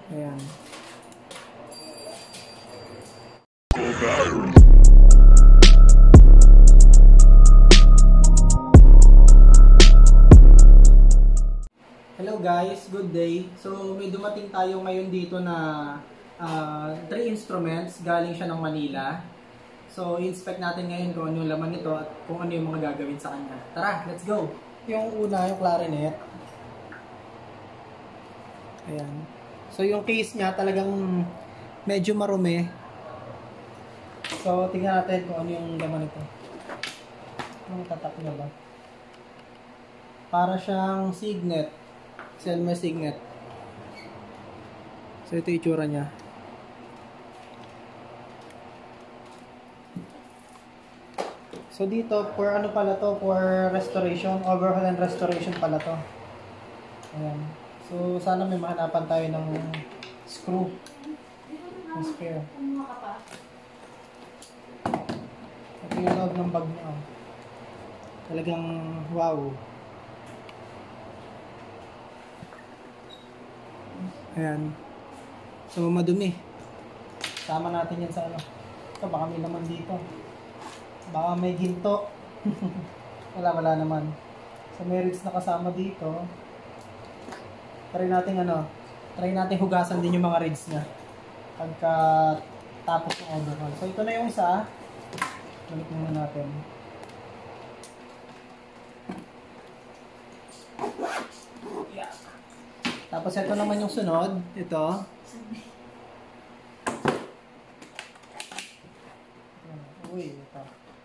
Ayan. Hello guys, good day. So may dumating tayo ngayon dito na 3 instruments, galing siya ng Manila. So i-inspect natin ngayon kung ano yung laman nito at kung ano yung mga gagawin sa kanya. Tara, let's go! Yung una, yung clarinet. Ayan. So yung case niya talagang medyo marumi. So tingnan natin kung ano yung laman nito. Ang tatak niya ba? Para siyang signet. Selmer signet. So ito yung itsura niya. So dito, for ano pala to? For restoration, overhaul and restoration pala to. Ayan. So sana may mahanapan tayo ng screw. Ng spare. Ito yung loob ng bag niya. Talagang wow. Ayan. So madumi. Sama natin yan sa ano. Ito baka may laman dito. Baka may ginto. wala naman. So may reeds na kasama dito. Try natin hugasan din yung mga reeds niya pagka tapos ng overhaul. So ito na yung isa. Balik muna natin. Yeah. Tapos ito naman yung sunod. Ito. Uy, ito.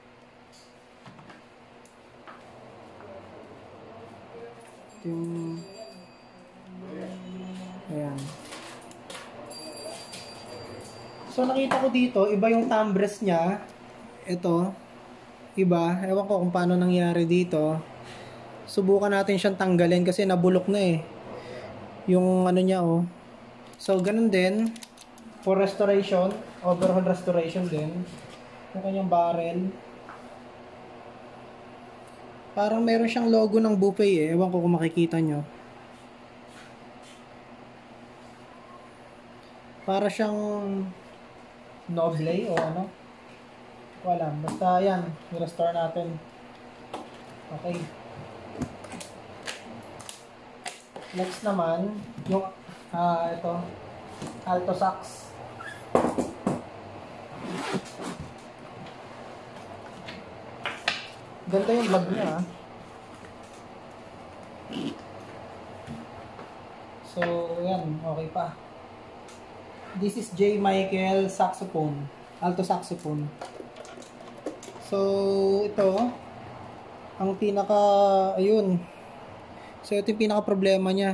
Yung ayan. So nakita ko dito, iba yung thumb rest niya. Ito, iba. Ewan ko kung paano nangyari dito. Subukan natin siyang tanggalin kasi nabulok na eh. Yung ano niya oh. So ganun din for restoration, overhaul restoration din. Yung kanyang barrel. Parang meron siyang logo ng buffet eh. Ewan ko kung makikita nyo. Para siyang Noble o ano. Hindi ko alam. Basta yan. I-restore natin. Okay. Next naman, yung ito. Alto sax. Ganda yung vlog niya. So, yan. Okay pa. This is J. Michael saxophone. Alto saxophone. So, ito. Ang pinaka, ayun. So, ito yung pinaka problema niya.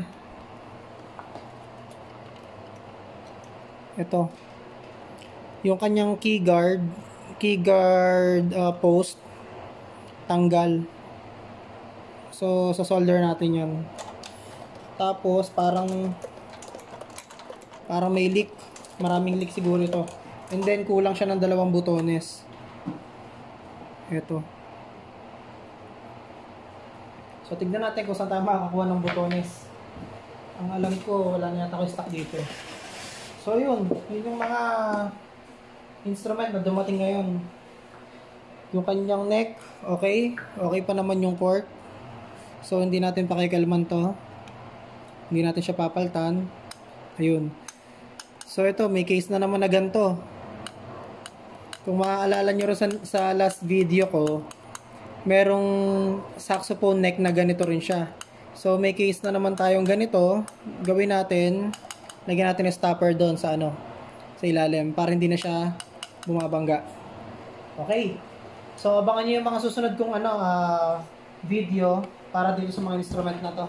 Ito. Yung kanyang key guard post. Tanggal. So, solder natin yan. Tapos, parang may leak. Maraming leak siguro ito. And then, kulang siya ng 2 butones. Ito. So, tignan natin kung saan tayo makakakuha ng butones. Ang alam ko, wala na yata ko stock dito. So, yun. Yun yung mga instrument na dumating ngayon. Yung kanyang neck, okay. Okay pa naman yung cork. So, hindi natin pakikalman to. Hindi natin siya papaltan. Ayun. So, ito, may case na naman na ganito. Kung maaalala nyo rin sa last video ko, merong saxophone neck na ganito rin siya. So, may case na naman tayong ganito. Gawin natin, lagyan natin yung stopper doon sa sa ilalim para hindi na siya bumabangga. Okay. So, abangan nyo yung mga susunod kong video para dito sa mga instrument na to.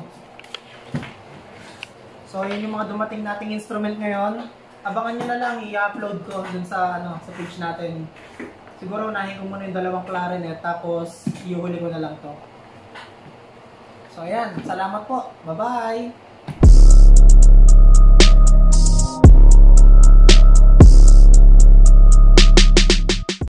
So, yun yung mga dumating nating instrument ngayon. Abangan nyo na lang, i-upload ko dun sa page natin. Siguro unahin ko muna yung 2 clarinet, tapos iuhuli ko na lang to. So, ayan. Salamat po. Bye-bye!